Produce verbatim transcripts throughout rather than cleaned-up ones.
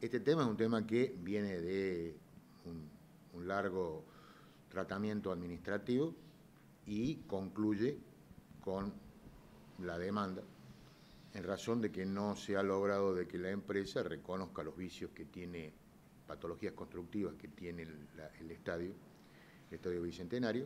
Este tema es un tema que viene de un, un largo tratamiento administrativo y concluye con la demanda en razón de que no se ha logrado de que la empresa reconozca los vicios que tiene, patologías constructivas que tiene el, la, el estadio, el Estadio Bicentenario.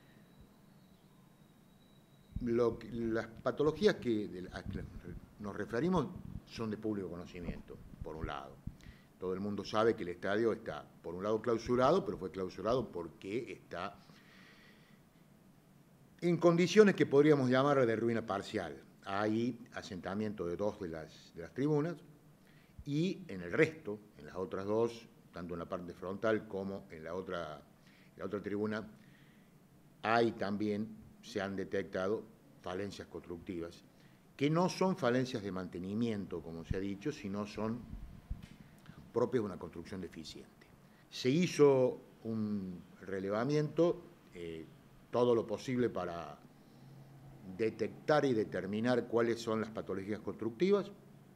Lo que, las patologías que, de, a que nos referimos son de público conocimiento, por un lado. Todo el mundo sabe que el estadio está, por un lado, clausurado, pero fue clausurado porque está en condiciones que podríamos llamar de ruina parcial. Hay asentamiento de dos de las, de las tribunas y en el resto, en las otras dos, tanto en la parte frontal como en la otra, la otra tribuna, hay también, se han detectado falencias constructivas, que no son falencias de mantenimiento, como se ha dicho, sino son propias de una construcción deficiente. Se hizo un relevamiento, eh, todo lo posible para detectar y determinar cuáles son las patologías constructivas.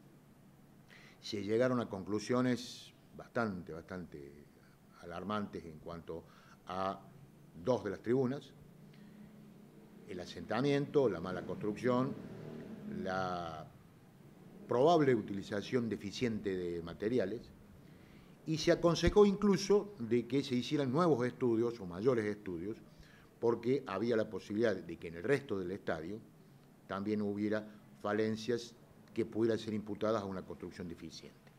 Se llegaron a conclusiones bastante, bastante alarmantes en cuanto a dos de las tribunas: el asentamiento, la mala construcción, la probable utilización deficiente de materiales, y se aconsejó incluso de que se hicieran nuevos estudios o mayores estudios, porque había la posibilidad de que en el resto del estadio también hubiera falencias que pudieran ser imputadas a una construcción deficiente.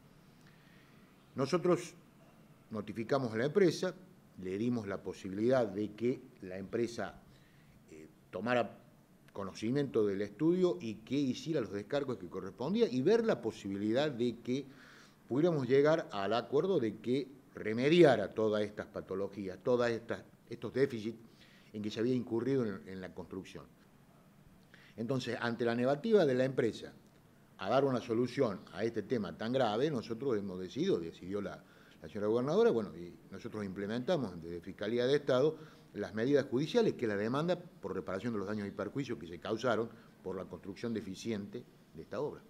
Nosotros notificamos a la empresa, le dimos la posibilidad de que la empresa eh, tomara conocimiento del estudio y que hiciera los descargos que correspondía, y ver la posibilidad de que pudiéramos llegar al acuerdo de que remediara todas estas patologías, todos estos déficits en que se había incurrido en, en la construcción. Entonces, ante la negativa de la empresa a dar una solución a este tema tan grave, nosotros hemos decidido, decidió la, la señora gobernadora, bueno, y nosotros implementamos desde Fiscalía de Estado las medidas judiciales, que es la demanda por reparación de los daños y perjuicios que se causaron por la construcción deficiente de esta obra.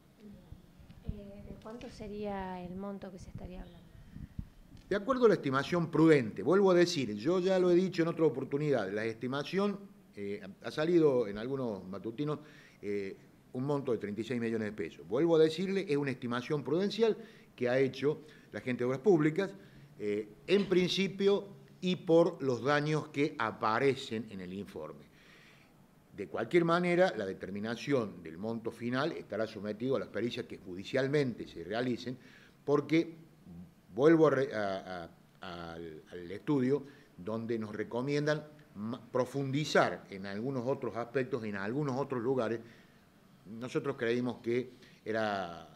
Eh, ¿De cuánto sería el monto que se estaría hablando? De acuerdo a la estimación prudente, vuelvo a decir, yo ya lo he dicho en otra oportunidad, la estimación eh, ha salido en algunos matutinos eh, un monto de treinta y seis millones de pesos. Vuelvo a decirle, es una estimación prudencial que ha hecho la gente de Obras Públicas, eh, en principio y por los daños que aparecen en el informe. De cualquier manera, la determinación del monto final estará sometido a las pericias que judicialmente se realicen, porque vuelvo a, a, a, al, al estudio donde nos recomiendan profundizar en algunos otros aspectos, en algunos otros lugares. Nosotros creímos que era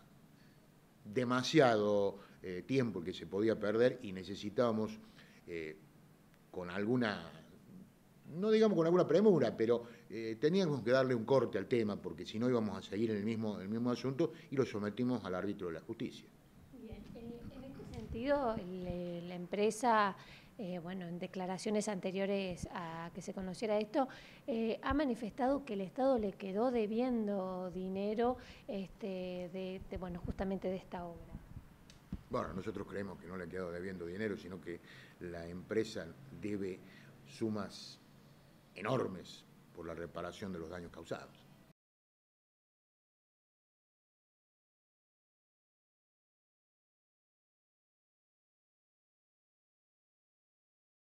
demasiado eh, tiempo que se podía perder y necesitábamos eh, con alguna, no digamos con alguna premura, pero eh, teníamos que darle un corte al tema, porque si no íbamos a seguir en el mismo, el mismo asunto, y lo sometimos al árbitro de la justicia. Bien, en este sentido, la empresa, eh, bueno, en declaraciones anteriores a que se conociera esto, eh, ha manifestado que el Estado le quedó debiendo dinero este, de, de, bueno, justamente de esta obra. Bueno, nosotros creemos que no le ha quedado debiendo dinero, sino que la empresa debe sumas enormes por la reparación de los daños causados.